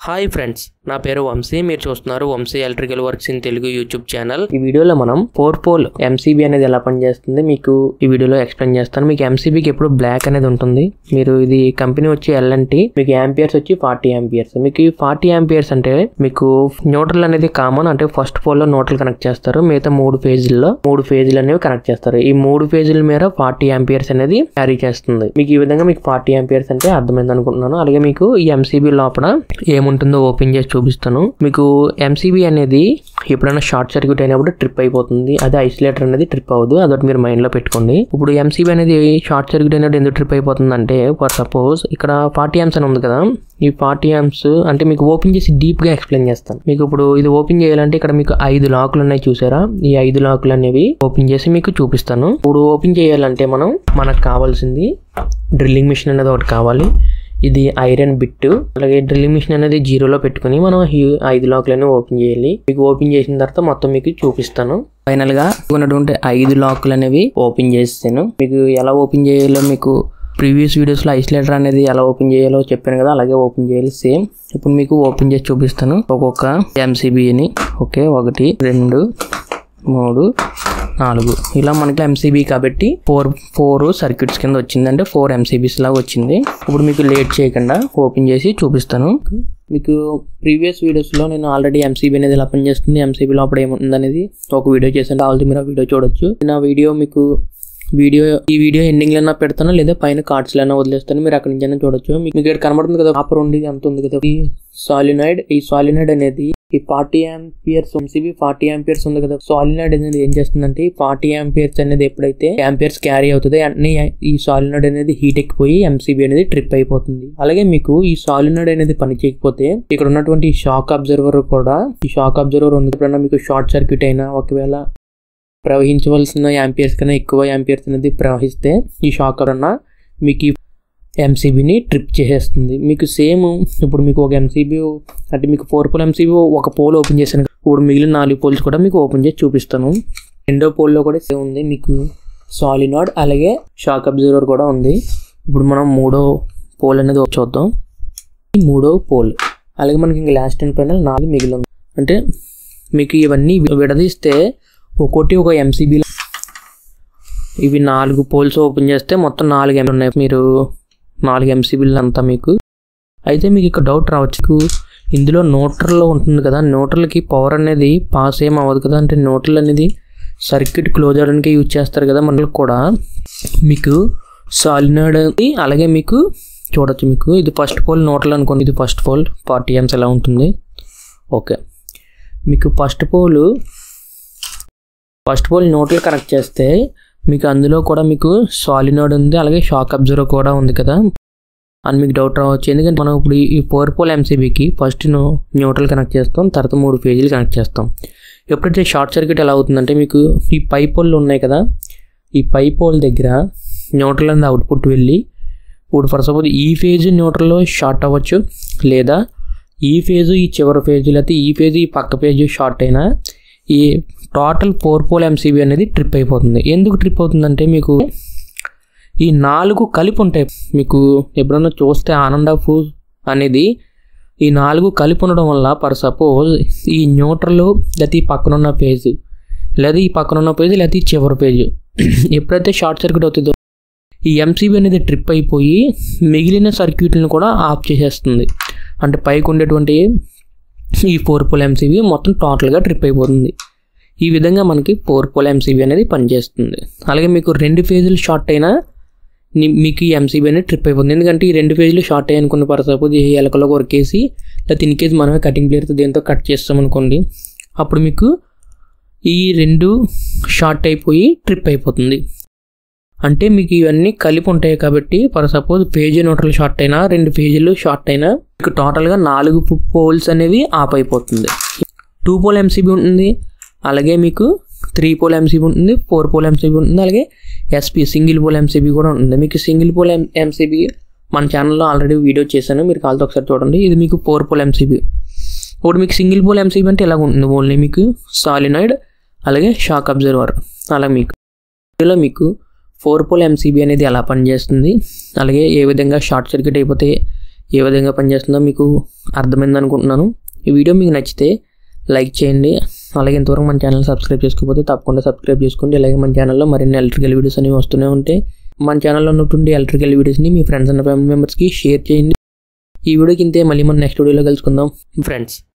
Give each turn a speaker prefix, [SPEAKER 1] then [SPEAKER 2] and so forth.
[SPEAKER 1] Hi friends, నా పేరు వంశీ. మీరు చూస్తున్నారు Vamsi electrical works in Telugu YouTube channel. ఈ వీడియోలో మనం 4 పోల్ ఎంసీబీ అనేది ఎలా పనిచేస్తుంది మీకు ఈ వీడియోలో ఎక్స్ప్లెయిన్ చేస్తాను. మీకు ఎంసీబీకి ఎప్పుడు బ్లాక్ అనేది ఉంటుంది. మీరు ఇది కంపెనీ వచ్చి ఎల్ఎన్టీ, మీకు యాంపియర్స్ వచ్చి 40 యాంపియర్స్. మీకు ఈ 40 యాంపియర్స్ అంటే మీకు న్యూట్రల్ అనేది కామన్, అంటే ఫస్ట్ పోల్ లో న్యూట్రల్ కనెక్ట్ చేస్తారు. మిగతా 3 ఫేజీలు అనేవి కనెక్ట్ చేస్తారు. ఈ 3 ఫేజీల మీద 40 యాంపియర్స్ అనేది క్యారీ చేస్తుంది. మీకు ఈ విధంగా మీకు 40 యాంపియర్స్ అంటే అర్థమైంది అనుకుంటున్నాను. అలాగే మీకు ఈ ఎంసీబీ లోపల ఏముంటుందో ఓపెన్ చేసి చూపిస్తాను. మీకు ఎంసీబీ అనేది ఎప్పుడైనా షార్ట్ సర్క్యూట్ అయినప్పుడు ట్రిప్ అయిపోతుంది. అదే ఐసోలేటర్ అనేది ట్రిప్ అవ్వదు. అదొకటి మీరు మైండ్ లో పెట్టుకోండి. ఇప్పుడు ఎంసీబీ అనేది షార్ట్ సర్క్యూట్ అయినప్పుడు ఎందుకు ట్రిప్ అయిపోతుంది అంటే, ఫర్ సపోజ్ ఇక్కడ 40 యాంప్స్ అని ఉంది కదా, ఈ 40 యాంప్స్ అంటే మీకు ఓపెన్ చేసి డీప్ గా ఎక్స్ప్లెయిన్ చేస్తాను. మీకు ఇప్పుడు ఇది ఓపెన్ చేయాలంటే ఇక్కడ మీకు 5 లాకులు ఉన్నాయి చూసారా. ఈ 5 లాకులు అనేవి ఓపెన్ చేసి మీకు చూపిస్తాను. ఇప్పుడు ఓపెన్ చేయాలంటే మనకు కావాల్సింది డ్రిల్లింగ్ మిషన్ అనేది ఒకటి కావాలి. ఇది ఐరన్ బిట్. అలాగే డ్రిల్లింగ్ మిషన్ అనేది 0లో పెట్టుకుని మనం ఈ 5 లాకులను ఓపెన్ చేయాలి. మీకు ఓపెన్ చేసిన తర్వాత మొత్తం మీకు చూపిస్తాను. ఫైనల్ గా ఉన్నటువంటి 5 లాకులు అనేవి ఓపెన్ చేస్తాను. మీకు ఎలా ఓపెన్ చేయాలో మీకు ప్రీవియస్ వీడియోస్ లో ఐసోలేటర్ అనేది ఎలా ఓపెన్ చేయాలో చెప్పాను కదా, అలాగే ఓపెన్ చేయాలి సేమ్. ఇప్పుడు మీకు ఓపెన్ చేసి చూపిస్తాను ఒక్కొక్క ఎంసీబీని. ఓకే, 1 2 3 4 ఇలా మనకి ఎంసీబీ కాబట్టి 4 సర్క్యూట్స్ కింద వచ్చింది. అంటే 4 ఎంసీబీస్ లాగా వచ్చింది. ఇప్పుడు మీకు లేట్ చేయకుండా ఓపెన్ చేసి చూపిస్తాను. మీకు ప్రీవియస్ వీడియోస్లో నేను ఆల్రెడీ ఎంసీబీ అనేది ఎలా పనిచేస్తుంది, ఎంసీబీ లోపల ఏముంటుంది అనేది ఒక వీడియో చేశాను. ఆల్రెడీ మీరు ఆ వీడియో చూడొచ్చు. నా వీడియో మీకు ఈ వీడియో ఎండింగ్ లైనా పెడతాను, లేదా పైన కార్డ్స్ లైనా వదిలేస్తాను. మీరు అక్కడి నుంచి చూడొచ్చు. మీకు ఇక్కడ కనబడుతుంది కదా, కాపర్ ఉంది అంత ఉంది కదా. ఈ సాలినాయిడ్ అనేది ఈ 40 యాంపియర్స్ ఎంసీబీ 40 యాంపియర్స్ ఉంది కదా. సాలినాయిడ్ అనేది ఏం చేస్తుందంటే 40 యాంపియర్స్ అనేది ఎప్పుడైతే యాంపియర్స్ క్యారీ అవుతుంది అన్ని ఈ సాలినాయిడ్ అనేది హీట్ ఎక్కిపోయి ఎంసీబీ అనేది ట్రిప్ అయిపోతుంది. అలాగే మీకు ఈ సాలినాయిడ్ అనేది పని చేయకపోతే ఇక్కడ ఉన్నటువంటి షాక్ అబ్జర్వర్ కూడా, ఈ షాక్ అబ్జర్వర్ ఉంది. ఎప్పుడైనా మీకు షార్ట్ సర్క్యూట్ అయినా, ఒకవేళ ప్రవహించవలసిన యాంపియర్స్ కన్నా ఎక్కువ యాంపియర్స్ అనేది ప్రవహిస్తే ఈ షాక్ అన్న మీకు ఎంసీబీని ట్రిప్ చేసేస్తుంది. మీకు సేమ్ ఇప్పుడు మీకు ఒక ఎంసీబీ అంటే మీకు 4 పోల్ ఎంసీబీ ఒక పోల్ ఓపెన్ చేశాను. ఇప్పుడు మిగిలిన 4 పోల్స్ కూడా మీకు ఓపెన్ చేసి చూపిస్తాను. రెండో పోల్లో కూడా సేమ్ ఉంది. మీకు సాలినాయిడ్ అలాగే షాక్ అబ్జర్వర్ కూడా ఉంది. ఇప్పుడు మనం 3వ పోల్ అనేది చూద్దాం. ఈ 3వ పోల్ అలాగే మనకి ఇంకా లాస్ట్ అండ్ ఫైనల్ 4 మిగిలి ఉంది. అంటే మీకు ఇవన్నీ విడదీస్తే ఒక్కోటి ఒక ఎంసీబీ. ఇవి 4 పోల్స్ ఓపెన్ చేస్తే మొత్తం 4 ఉన్నాయి. మీరు 4 ఎంసీబీలు అంతా మీకు. అయితే మీకు ఇక్కడ డౌట్ రావచ్చు, ఇందులో న్యూట్రల్లో ఉంటుంది కదా, న్యూట్రల్కి పవర్ అనేది పాస్ ఏం అవ్వదు కదా. అంటే న్యూట్రల్ అనేది సర్క్యూట్ క్లోజ్ అవడానికి యూజ్ చేస్తారు కదా. మనకు కూడా మీకు సాలినాయిడ్ అలాగే మీకు చూడొచ్చు. మీకు ఇది ఫస్ట్ పోల్ న్యూట్రల్ అనుకోండి. ఇది ఫస్ట్ పోల్ 40 యాంప్స్ ఎలా ఉంటుంది. ఓకే, మీకు ఫస్ట్ పోల్ న్యూట్రల్ కనెక్ట్ చేస్తే మీకు అందులో కూడా మీకు సాలినాయిడ్ ఉంది, అలాగే షాక్ అబ్జర్వర్ కూడా ఉంది కదా అని మీకు డౌట్ రావచ్చు. ఎందుకంటే మనం ఇప్పుడు ఈ 4 పోల్ ఎంసీబీకి ఫస్ట్ న్యూట్రల్ కనెక్ట్ చేస్తాం, తర్వాత 3 ఫేజీలు కనెక్ట్ చేస్తాం. ఎప్పుడైతే షార్ట్ సర్క్యూట్ ఎలా అవుతుందంటే మీకు ఈ పై పోల్లు ఉన్నాయి కదా, ఈ పై పోల్ దగ్గర న్యూట్రల్ అనేది అవుట్పుట్ వెళ్ళి, ఇప్పుడు ఫర్ సపోజ్ ఈ ఫేజ్ న్యూట్రల్లో షార్ట్ అవ్వచ్చు, లేదా ఈ ఫేజు ఈ చివరి ఫేజు, లేకపోతే ఈ ఫేజు ఈ పక్క ఫేజు షార్ట్ అయినా ఈ టోటల్ 4 పోల్ ఎంసీబీ అనేది ట్రిప్ అయిపోతుంది. ఎందుకు ట్రిప్ అవుతుందంటే మీకు ఈ 4 కలిపి ఉంటాయి. మీకు ఎప్పుడన్నా చూస్తే ఆన్ అండ్ ఆఫ్ అనేది ఈ 4 కలిపి ఉండడం వల్ల ఫర్ సపోజ్ ఈ న్యూట్రల్ లేకపోతే ఈ పక్కన ఉన్న పేజ్, లేదా ఈ పక్కన ఉన్న పేజ్, లేకపోతే ఈ చివరి పేజ్ ఎప్పుడైతే షార్ట్ సర్క్యూట్ అవుతుందో ఈ ఎంసీబీ అనేది ట్రిప్ అయిపోయి మిగిలిన సర్క్యూట్లను కూడా ఆఫ్ చేసేస్తుంది. అంటే పైకి ఉండేటువంటి ఈ 4 పోల్ ఎంసీబీ మొత్తం టోటల్గా ట్రిప్ అయిపోతుంది. ఈ విధంగా మనకి 4 పోల్ ఎంసీబీ అనేది పనిచేస్తుంది. అలాగే మీకు 2 ఫేజులు షార్ట్ అయినా మీకు ఈ ఎంసీబీ అనేది ట్రిప్ అయిపోతుంది. ఎందుకంటే ఈ 2 ఫేజులు షార్ట్ అయ్యి అనుకున్న ఫర్ సపోజ్ ఈ ఎలకలో కొరికేసి, లేదా ఇన్ కేసు మనమే కటింగ్ ప్లేయర్తో దేంతో కట్ చేస్తాం అనుకోండి, అప్పుడు మీకు ఈ 2 షార్ట్ అయిపోయి ట్రిప్ అయిపోతుంది. అంటే మీకు ఇవన్నీ కలిపి ఉంటాయి కాబట్టి for suppose phase neutral short అయినా, 2 ఫేజీలు షార్ట్ అయినా మీకు టోటల్గా 4 పోల్స్ అనేవి ఆఫ్ అయిపోతుంది. 2 పోల్ ఎంసీబీ ఉంటుంది, అలాగే మీకు 3 పోల్ ఎంసీబీ ఉంటుంది, 4 పోల్ ఎంసీబీ ఉంటుంది, అలాగే ఎస్పీ సింగిల్ పోల్ ఎంసీబీ కూడా ఉంటుంది. మీకు సింగిల్ పోల్ ఎంసీబీ మన ఛానల్లో ఆల్రెడీ వీడియో చేశాను, మీరు కాల్తో ఒకసారి చూడండి. ఇది మీకు 4 పోల్ ఎంసీబీ. ఇప్పుడు మీకు సింగిల్ పోల్ ఎంసీబీ అంటే ఎలా ఉంటుంది, ఓన్లీ మీకు సాలినాయిడ్ అలాగే షాక్ అబ్జర్వర్. అలా మీకు 4 పోల్ ఎంసీబీ అనేది ఎలా పనిచేస్తుంది, అలాగే ఏ విధంగా షార్ట్ సర్క్యూట్ అయిపోతే ఏ విధంగా పనిచేస్తుందో మీకు అర్థమైంది అనుకుంటున్నాను. ఈ వీడియో మీకు నచ్చితే లైక్ చేయండి. అలాగే ఇంతవరకు మన ఛానల్ సబ్స్క్రైబ్ చేసుకోకపోతే తప్పకుండా సబ్స్క్రైబ్ చేసుకోండి. అలాగే మన ఛానల్లో మరిన్ని ఎలక్ట్రికల్ వీడియోస్ అనేవి వస్తూనే ఉంటాయి. మన ఛానల్లో ఉన్నటువంటి ఎలక్ట్రికల్ వీడియోస్ని మీ ఫ్రెండ్స్ అండ్ ఫ్యామిలీ మెంబర్స్కి షేర్ చేయండి. ఈ వీడియోకి ఇంతే, మళ్ళీ మనం నెక్స్ట్ వీడియోలో కలుసుకుందాం ఫ్రెండ్స్.